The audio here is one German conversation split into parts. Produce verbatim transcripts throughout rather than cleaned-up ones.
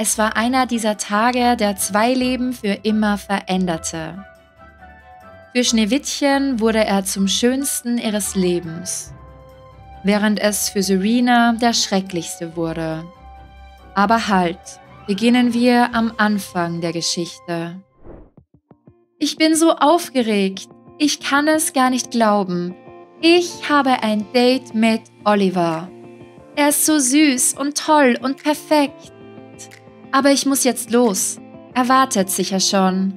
Es war einer dieser Tage, der zwei Leben für immer veränderte. Für Schneewittchen wurde er zum Schönsten ihres Lebens, während es für Serena der Schrecklichste wurde. Aber halt, beginnen wir am Anfang der Geschichte. Ich bin so aufgeregt. Ich kann es gar nicht glauben. Ich habe ein Date mit Oliver. Er ist so süß und toll und perfekt. Aber ich muss jetzt los. Er wartet sicher schon.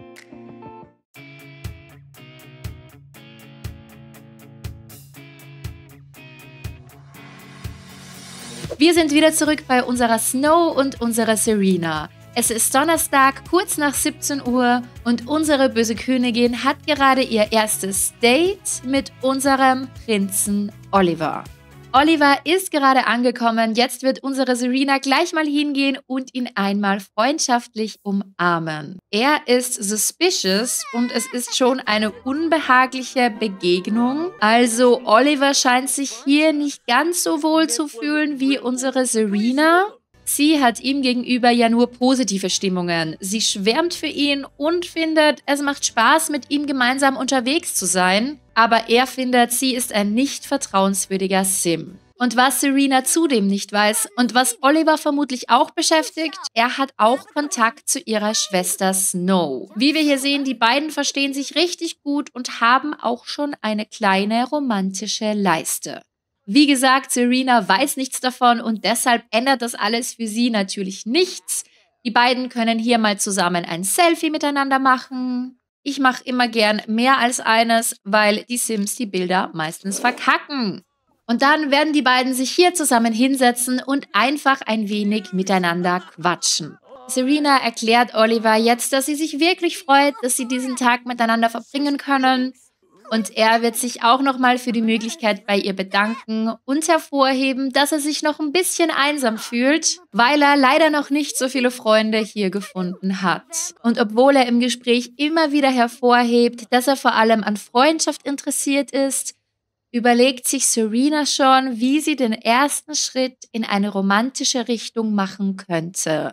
Wir sind wieder zurück bei unserer Snow und unserer Serena. Es ist Donnerstag, kurz nach siebzehn Uhr und unsere böse Königin hat gerade ihr erstes Date mit unserem Prinzen Oliver. Oliver ist gerade angekommen, jetzt wird unsere Serena gleich mal hingehen und ihn einmal freundschaftlich umarmen. Er ist suspicious und es ist schon eine unbehagliche Begegnung. Also Oliver scheint sich hier nicht ganz so wohl zu fühlen wie unsere Serena. Sie hat ihm gegenüber ja nur positive Stimmungen. Sie schwärmt für ihn und findet, es macht Spaß, mit ihm gemeinsam unterwegs zu sein. Aber er findet, sie ist ein nicht vertrauenswürdiger Sim. Und was Serena zudem nicht weiß und was Oliver vermutlich auch beschäftigt, er hat auch Kontakt zu ihrer Schwester Snow. Wie wir hier sehen, die beiden verstehen sich richtig gut und haben auch schon eine kleine romantische Leiste. Wie gesagt, Serena weiß nichts davon und deshalb ändert das alles für sie natürlich nichts. Die beiden können hier mal zusammen ein Selfie miteinander machen. Ich mache immer gern mehr als eines, weil die Sims die Bilder meistens verkacken. Und dann werden die beiden sich hier zusammen hinsetzen und einfach ein wenig miteinander quatschen. Serena erklärt Oliver jetzt, dass sie sich wirklich freut, dass sie diesen Tag miteinander verbringen können. Und er wird sich auch nochmal für die Möglichkeit bei ihr bedanken und hervorheben, dass er sich noch ein bisschen einsam fühlt, weil er leider noch nicht so viele Freunde hier gefunden hat. Und obwohl er im Gespräch immer wieder hervorhebt, dass er vor allem an Freundschaft interessiert ist, überlegt sich Serena schon, wie sie den ersten Schritt in eine romantische Richtung machen könnte.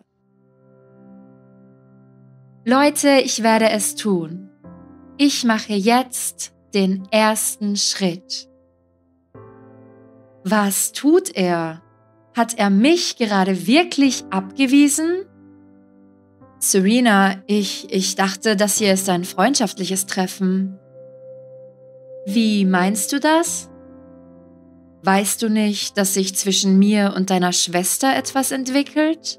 Leute, ich werde es tun. Ich mache jetzt den ersten Schritt. Was tut er? Hat er mich gerade wirklich abgewiesen? Serena, ich, ich dachte, das hier ist ein freundschaftliches Treffen. Wie meinst du das? Weißt du nicht, dass sich zwischen mir und deiner Schwester etwas entwickelt?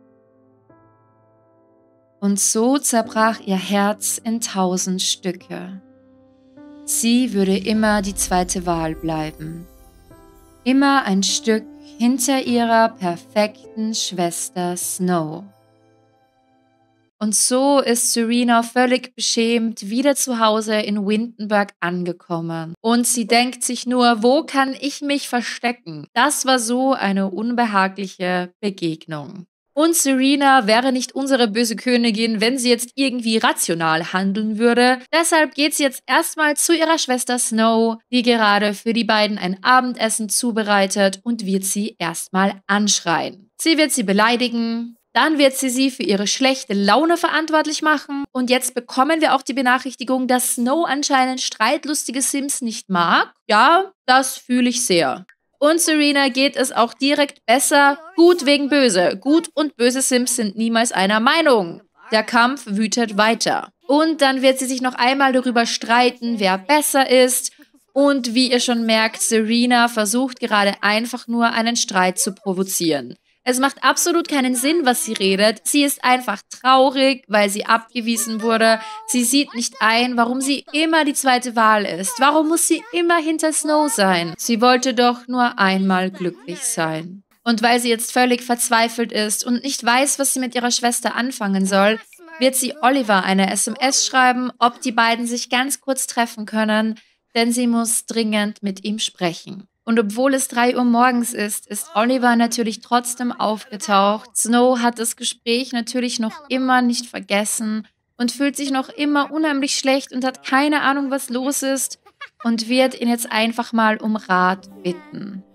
Und so zerbrach ihr Herz in tausend Stücke. Sie würde immer die zweite Wahl bleiben. Immer ein Stück hinter ihrer perfekten Schwester Snow. Und so ist Serena völlig beschämt wieder zu Hause in Windenburg angekommen. Und sie denkt sich nur, wo kann ich mich verstecken? Das war so eine unbehagliche Begegnung. Und Serena wäre nicht unsere böse Königin, wenn sie jetzt irgendwie rational handeln würde. Deshalb geht sie jetzt erstmal zu ihrer Schwester Snow, die gerade für die beiden ein Abendessen zubereitet und wird sie erstmal anschreien. Sie wird sie beleidigen, dann wird sie sie für ihre schlechte Laune verantwortlich machen. Und jetzt bekommen wir auch die Benachrichtigung, dass Snow anscheinend streitlustige Sims nicht mag. Ja, das fühle ich sehr. Und Serena geht es auch direkt besser. Gut wegen böse. Gut und böse Sims sind niemals einer Meinung. Der Kampf wütet weiter. Und dann wird sie sich noch einmal darüber streiten, wer besser ist. Und wie ihr schon merkt, Serena versucht gerade einfach nur einen Streit zu provozieren. Es macht absolut keinen Sinn, was sie redet. Sie ist einfach traurig, weil sie abgewiesen wurde. Sie sieht nicht ein, warum sie immer die zweite Wahl ist. Warum muss sie immer hinter Snow sein? Sie wollte doch nur einmal glücklich sein. Und weil sie jetzt völlig verzweifelt ist und nicht weiß, was sie mit ihrer Schwester anfangen soll, wird sie Oliver eine S M S schreiben, ob die beiden sich ganz kurz treffen können, denn sie muss dringend mit ihm sprechen. Und obwohl es drei Uhr morgens ist, ist Oliver natürlich trotzdem aufgetaucht. Snow hat das Gespräch natürlich noch immer nicht vergessen und fühlt sich noch immer unheimlich schlecht und hat keine Ahnung, was los ist und wird ihn jetzt einfach mal um Rat bitten.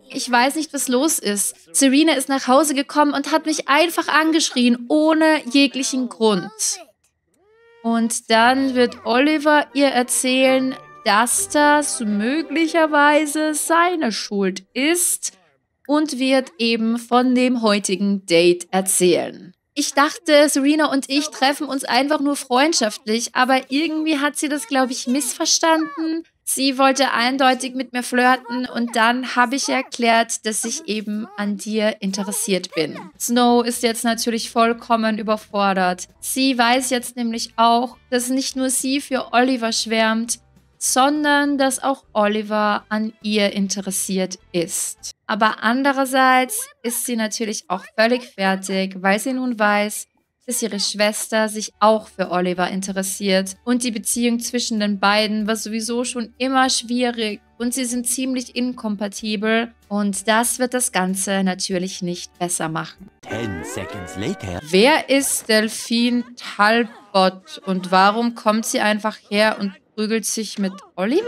Ich weiß nicht, was los ist. Serena ist nach Hause gekommen und hat mich einfach angeschrien, ohne jeglichen Grund. Und dann wird Oliver ihr erzählen, dass das möglicherweise seine Schuld ist und wird eben von dem heutigen Date erzählen. Ich dachte, Serena und ich treffen uns einfach nur freundschaftlich, aber irgendwie hat sie das, glaube ich, missverstanden. Sie wollte eindeutig mit mir flirten und dann habe ich erklärt, dass ich eben an dir interessiert bin. Snow ist jetzt natürlich vollkommen überfordert. Sie weiß jetzt nämlich auch, dass nicht nur sie für Oliver schwärmt, sondern dass auch Oliver an ihr interessiert ist. Aber andererseits ist sie natürlich auch völlig fertig, weil sie nun weiß, dass ihre Schwester sich auch für Oliver interessiert. Und die Beziehung zwischen den beiden war sowieso schon immer schwierig und sie sind ziemlich inkompatibel. Und das wird das Ganze natürlich nicht besser machen. Ten seconds later. Wer ist Delphine Talbot und warum kommt sie einfach her und prügelt sich mit Oliver?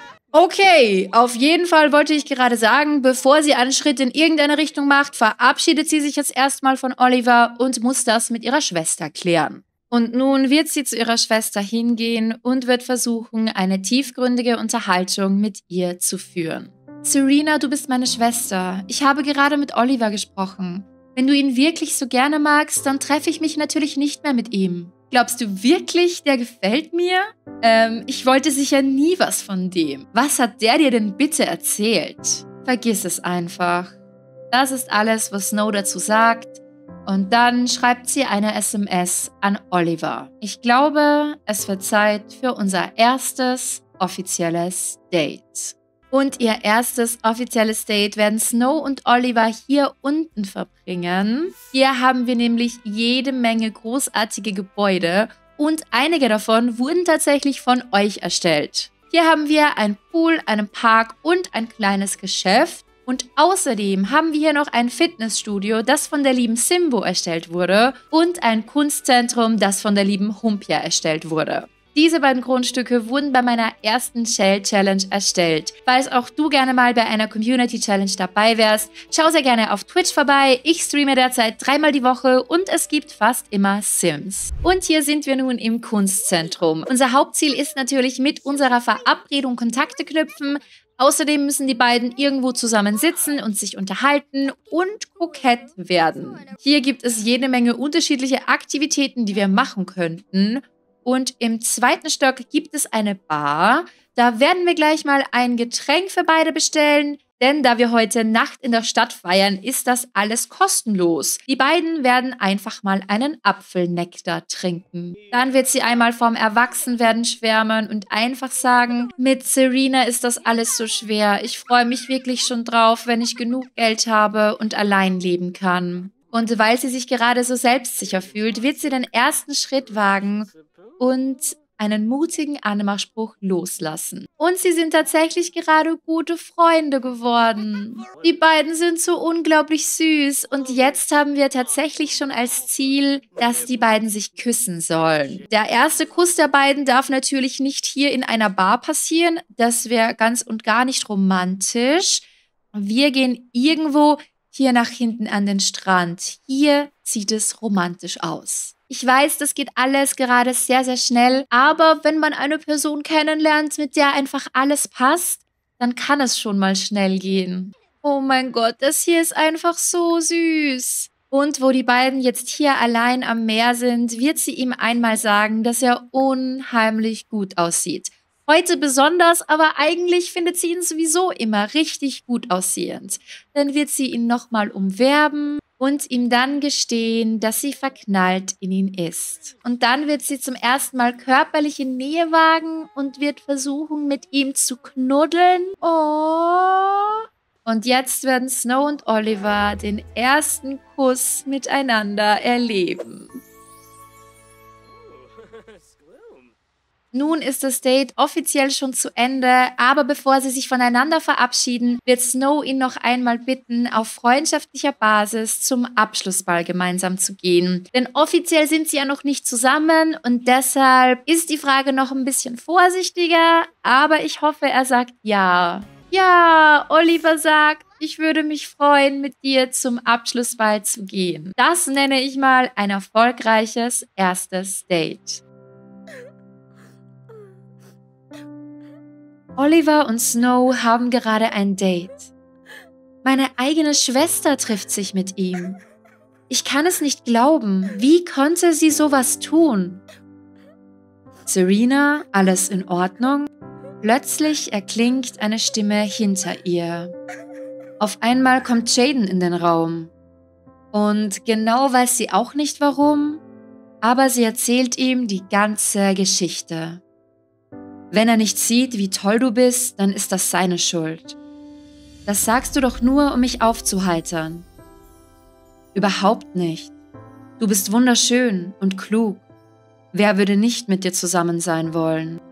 Okay, auf jeden Fall wollte ich gerade sagen, bevor sie einen Schritt in irgendeine Richtung macht, verabschiedet sie sich jetzt erstmal von Oliver und muss das mit ihrer Schwester klären. Und nun wird sie zu ihrer Schwester hingehen und wird versuchen, eine tiefgründige Unterhaltung mit ihr zu führen. Serena, du bist meine Schwester. Ich habe gerade mit Oliver gesprochen. Wenn du ihn wirklich so gerne magst, dann treffe ich mich natürlich nicht mehr mit ihm. Glaubst du wirklich, der gefällt mir? Ähm, ich wollte sicher nie was von dem. Was hat der dir denn bitte erzählt? Vergiss es einfach. Das ist alles, was Snow dazu sagt. Und dann schreibt sie eine S M S an Oliver. Ich glaube, es wird Zeit für unser erstes offizielles Date. Und ihr erstes offizielles Date werden Snow und Oliver hier unten verbringen. Hier haben wir nämlich jede Menge großartige Gebäude und einige davon wurden tatsächlich von euch erstellt. Hier haben wir einen Pool, einen Park und ein kleines Geschäft. Und außerdem haben wir hier noch ein Fitnessstudio, das von der lieben Simbo erstellt wurde und ein Kunstzentrum, das von der lieben Humpia erstellt wurde. Diese beiden Grundstücke wurden bei meiner ersten Shell Challenge erstellt. Falls auch du gerne mal bei einer Community Challenge dabei wärst, schau sehr gerne auf Twitch vorbei. Ich streame derzeit dreimal die Woche und es gibt fast immer Sims. Und hier sind wir nun im Kunstzentrum. Unser Hauptziel ist natürlich mit unserer Verabredung Kontakte knüpfen. Außerdem müssen die beiden irgendwo zusammen sitzen und sich unterhalten und kokett werden. Hier gibt es jede Menge unterschiedliche Aktivitäten, die wir machen könnten. Und im zweiten Stock gibt es eine Bar. Da werden wir gleich mal ein Getränk für beide bestellen. Denn da wir heute Nacht in der Stadt feiern, ist das alles kostenlos. Die beiden werden einfach mal einen Apfelnektar trinken. Dann wird sie einmal vom Erwachsenwerden schwärmen und einfach sagen, mit Serena ist das alles so schwer. Ich freue mich wirklich schon drauf, wenn ich genug Geld habe und allein leben kann. Und weil sie sich gerade so selbstsicher fühlt, wird sie den ersten Schritt wagen und einen mutigen Anmachspruch loslassen. Und sie sind tatsächlich gerade gute Freunde geworden. Die beiden sind so unglaublich süß und jetzt haben wir tatsächlich schon als Ziel, dass die beiden sich küssen sollen. Der erste Kuss der beiden darf natürlich nicht hier in einer Bar passieren. Das wäre ganz und gar nicht romantisch. Wir gehen irgendwo hier nach hinten an den Strand. Hier sieht es romantisch aus. Ich weiß, das geht alles gerade sehr, sehr schnell, aber wenn man eine Person kennenlernt, mit der einfach alles passt, dann kann es schon mal schnell gehen. Oh mein Gott, das hier ist einfach so süß. Und wo die beiden jetzt hier allein am Meer sind, wird sie ihm einmal sagen, dass er unheimlich gut aussieht. Heute besonders, aber eigentlich findet sie ihn sowieso immer richtig gut aussehend. Dann wird sie ihn nochmal umwerben und ihm dann gestehen, dass sie verknallt in ihn ist. Und dann wird sie zum ersten Mal körperliche Nähe wagen und wird versuchen, mit ihm zu knuddeln. Oh. Und jetzt werden Snow und Oliver den ersten Kuss miteinander erleben. Nun ist das Date offiziell schon zu Ende, aber bevor sie sich voneinander verabschieden, wird Snow ihn noch einmal bitten, auf freundschaftlicher Basis zum Abschlussball gemeinsam zu gehen. Denn offiziell sind sie ja noch nicht zusammen und deshalb ist die Frage noch ein bisschen vorsichtiger, aber ich hoffe, er sagt ja. Ja, Oliver sagt Ich würde mich freuen, mit dir zum Abschlussball zu gehen. Das nenne ich mal ein erfolgreiches erstes Date. Oliver und Snow haben gerade ein Date. Meine eigene Schwester trifft sich mit ihm. Ich kann es nicht glauben. Wie konnte sie sowas tun? Serena, alles in Ordnung? Plötzlich erklingt eine Stimme hinter ihr. Auf einmal kommt Jaden in den Raum. Und genau weiß sie auch nicht warum, aber sie erzählt ihm die ganze Geschichte. Wenn er nicht sieht, wie toll du bist, dann ist das seine Schuld. Das sagst du doch nur, um mich aufzuheitern. Überhaupt nicht. Du bist wunderschön und klug. Wer würde nicht mit dir zusammen sein wollen?